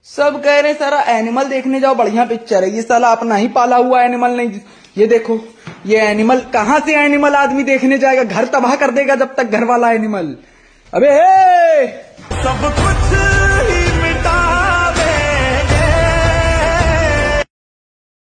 सब कह रहे सारा एनिमल देखने जाओ, बढ़िया पिक्चर है। ये साला अपना ही पाला हुआ एनिमल नहीं। ये देखो, ये एनिमल कहां से एनिमल आदमी देखने जाएगा, घर तबाह कर देगा जब तक घर वाला एनिमल। अबे सब कुछ